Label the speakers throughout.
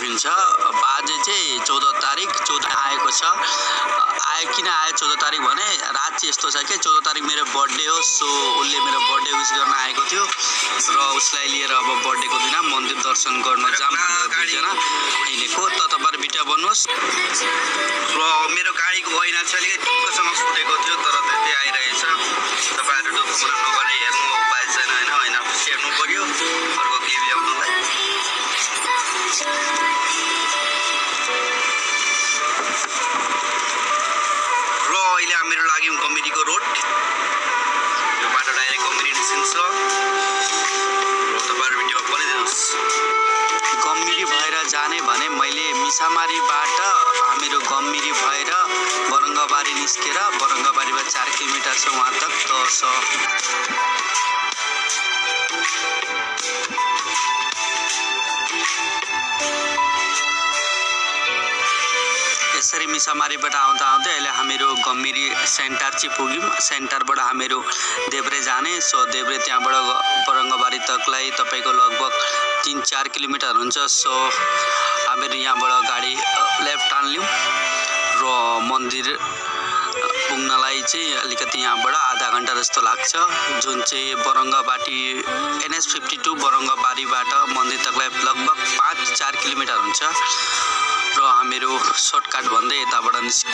Speaker 1: सकिन्छ। बाजे चाहिँ 14 तारिक 14 आएको छ। किन आयो 14 तारिक भने रात चाहिँ यस्तो छ कि 14 तारिक मेरो बर्थडे हो। सो उसले मेरो बर्थडे विश गर्न आएको थियो र उसलाई लिएर अब बर्थडेको दिन मन्दिर दर्शन गर्न जाम दुईजना हिँडेको। त तपाईहरु भिडियो बन्नुहोस्। र मेरो गाडीको ऐना चाहिँ अलिकति टिपसँग फुटेको थियो तर त्यतै आइरहेछ। तपाईहरु दुःख मन नगरी हेर्नु उपाय छैन हैन, ऐना फेर्नु पर्यो अर्को क्लिप ल्याउनलाई। र अहिले हामीहरु लाग्यौं गम्मिरीको रोड। यो बाटो डाइरेक्ट गम्मिरी निस्किन्छ। र तपाईहरु भिडियो बनाइदिनुस्। गम्मिरी भएर जाने भने मैले मिसामारीबाट हामीहरु गम्मिरी भएर बरङ्गबारी निस्केर बरङ्गबारीबाट 4 किलोमिटर छ वहाँ तक। यसरी मिसामारीबाट आउँदा अहिले हामीहरु गम्मिरी सेन्टर चाहिँ पुग्यौं। सेन्टरबाट हामीहरु देब्रे जाने। सो देब्रे त्यहाँबाट बरङ्गबारी तकलाई तपाईको लगभग 3-4 किलोमिटर हुन्छ। सो हामीहरु यहाँबाट गाडी लेफ्ट हान्यौं र मन्दिर पुग्नलाई चाहिँ अलिकति यहाँबाट आधा घण्टा जस्तो लाग्छ। जुन चाहिँ बरङ्गबाटी NH 52 बरङ्गबारीबाट मन्दिर तकलाई लगभग 5-4 किलोमिटर हुन्छ। र हामीहरु सर्टकट भन्दै यताबाट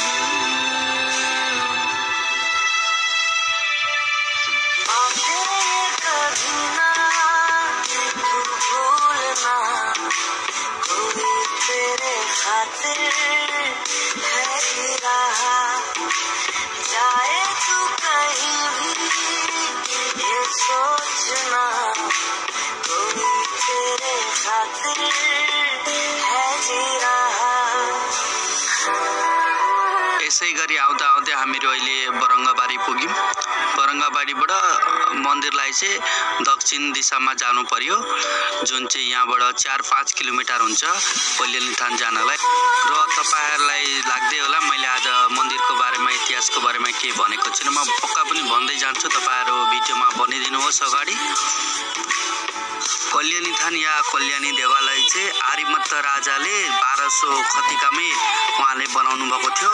Speaker 1: यसै गरी आउँदा हामीहरु अहिले बरङ्गबारी पुग्यौं। बरङ्गबारीबाट मन्दिरलाई चाहिँ दक्षिण दिशामा जानु पर्यो जुन चाहिँ यहाँबाट 4-5 किलोमिटर हुन्छ कल्याणीथान जानलाई। र तपाईहरुलाई लाग्दै होला मैले आज मन्दिरको बारेमा इतिहासको बारेमा के भनेको छैन। म पक्का पनि भन्दै जान्छु, तपाईहरु भिडियोमा बनिदिनुहोस् अगाडि। कल्याणीथान या कल्याणी देवालय चाहिँ आर्यमत्त राजाले 1200 खतिकामै उहाँले बनाउनु भएको थियो।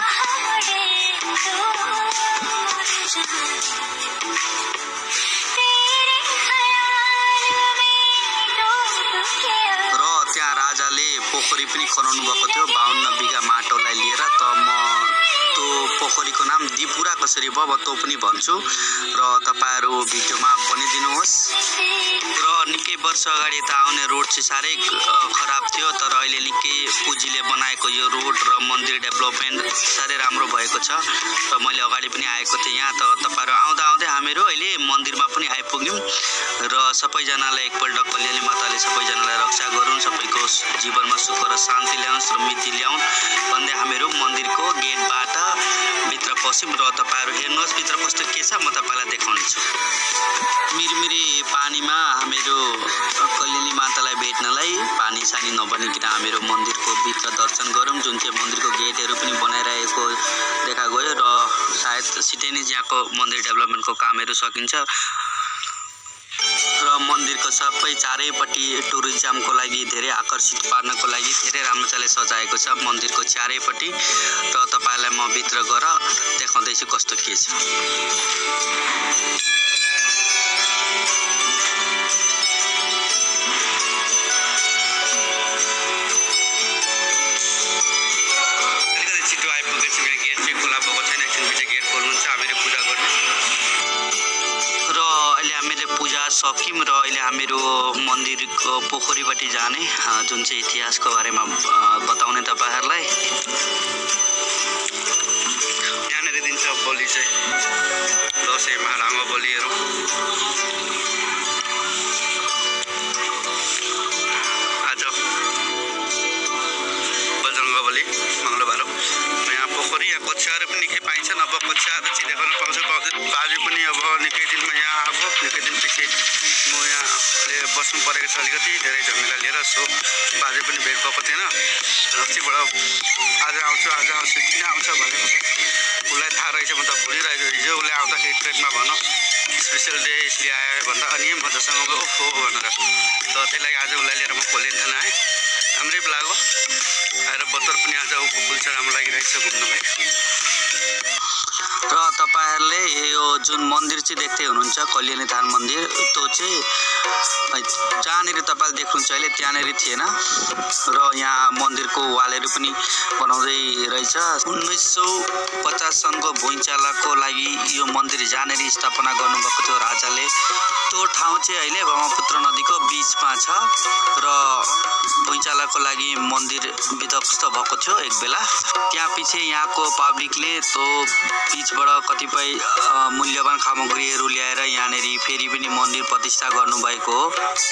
Speaker 1: र त्यहाँ राजाले पोखरी पनि खनाउनु भएको थियो 52 बिघा माटोलाई लिएर। त म त्यो पोखरीको नाम दिपुरा कसरी भयो त्यो पनि भन्छु र तपाईहरु भिडियोमा बनिदिनुहोस्। र निकै वर्ष अगाडि त आउने रोड चाहिँ साह्रै खराब थियो तर अहिले निकै पुँजीले बनाएको यो रोड र मन्दिर डेभलपमेन्ट साह्रै राम्रो भएको छ। र मैले अगाडि पनि आएको थिएँ यहाँ। त तपाईहरु आउँदा हामीहरु अहिले मन्दिरमा पनि आइपुग्यौं। र सबैजनालाई एकपल्ट कल्याणी माताले सबैजनालाई रक्षा गरून्, सबैको जीवनमा सुख र शान्ति ल्याउन्, समृद्धि ल्याउन् भन्दै हामीहरु मन्दिरको गेटबाट भित्र पस्यौं। र तपाईहरु हेर्नुहोस् भित्र कस्तो के छ म तपाईलाई देखाउने छु। मिरमिरी पानीमा हामीहरु कल्याणी मातालाई भेट्नलाई पानी सानी नबनिकिन हामीहरु मन्दिरको भित्र दर्शन गरौँ। जुन चाहिँ मन्दिरको गेटहरु पनि बनाइरहेको देखा गयो र सायद सिधै नै यहाँको मन्दिर डेभलपमेन्टको कामहरु सकिन्छ। र मन्दिरको सबै चारैपट्टि टुरिज्मको लागि धेरै आकर्षित पार्नको लागि धेरै राम्रोसँग सजाएको छ मन्दिरको चारैपट्टि। र तपाईलाई म भित्र गएर देखाउँदै छु कस्तो के छ। सक्यौं र अहिले हामीहरु मन्दिरको पोखरीबाट जाने जुन चाहिँ इतिहासको बारेमा बताउने तपाईहरुलाई। यहाँनेर दिन्छ बलि चाहिँ दशैंमा रामो बलिहरु। आज बजरङ्गबली मंगलबार हो। यहाँ पोखरी या कक्षाहरु पनि निकै पाइन्छ। अब कक्षाहरु चाहिँ देख्न पाउँछु। बाजु पनि अब निकै दिनमा यहाँ आएको निकै दिन पछि म यहाँ बस्नु परेको छ अलिकति धेरै झमेला लिएर। सो बाजे पनि भेट भएको थिएन। अस्तिबाट आज आउँछु किन आउँछ भनेको उसलाई थाहा रहेछ। म त भुलिरहेको हिजो उसले आउँदाखेरि ट्रेनमा भन स्पेशल डे इसलिए आयो भन्दा अनि मसँग ओहो भनेर। त त्यही लागि आज उसलाई लिएर म कल्याणीथान आएँ। राम्रै लाग्यो आएर बतर पनि आज उपकूल छ राम्रो लागिरहेछ घुम्नलाई र तपाईहरुले यो जुन मन्दिर चाहिँ देख्दै हुनुहुन्छ कल्याणी धाम मन्दिर त्यो चाहिँ जहाँनेरि तपाईले देख्नुहुन्छ अहिले त्यहाँनेरि थिएन र यहाँ मन्दिरको वालहरु पनि बनाउँदै रहेछ 1950 सनको भुइँचालोको लागि यो मन्दिर जहाँनेरि स्थापना गर्नुभएको थियो राजाले त्यो ठाउँ चाहिँ अहिले ब्रह्मपुत्र नदीको बीचमा छ र भुइँचालोको लागि मन्दिर विध्वस्त भएको थियो एक बेला त्यहाँ पछि यहाँको पब्लिकले त्यो बीचबाट कतिपय मूल्यवान सामग्रीहरू ल्याएर यहाँनेरि फेरि पनि मन्दिर प्रतिष्ठा गर्नुभएको हो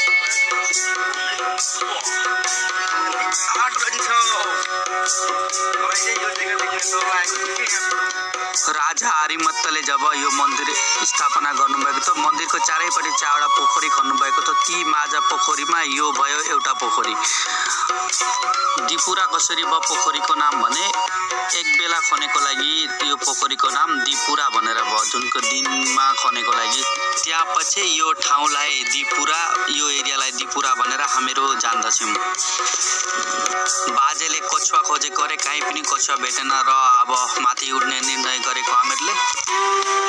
Speaker 1: राजा हरिमत्तले जब यो मन्दिर स्थापना गर्नुभएको थियो मन्दिरको चारैपट्टि चारवटा पोखरी खन्नुभएको थियो ती माझा पोखरीमा यो भयो एउटा पोखरी दिपुरा कसरी भयो पोखरीको नाम भने एक बेला खनेको लागि यो पोखरीको नाम दिपुरा भनेर भयो जुनको दिनमा खनेको लागि त्यहाँ पछि यो ठाउँलाई दिपुरा यो एरियालाई दिपुरा भनेर हामीहरू जान्दछौँ बाजेले कछुवा खोजेको रे कहीँ पनि कछुवा भेटेन र अब माथि उड्ने निर्णय गरेको हामीहरूले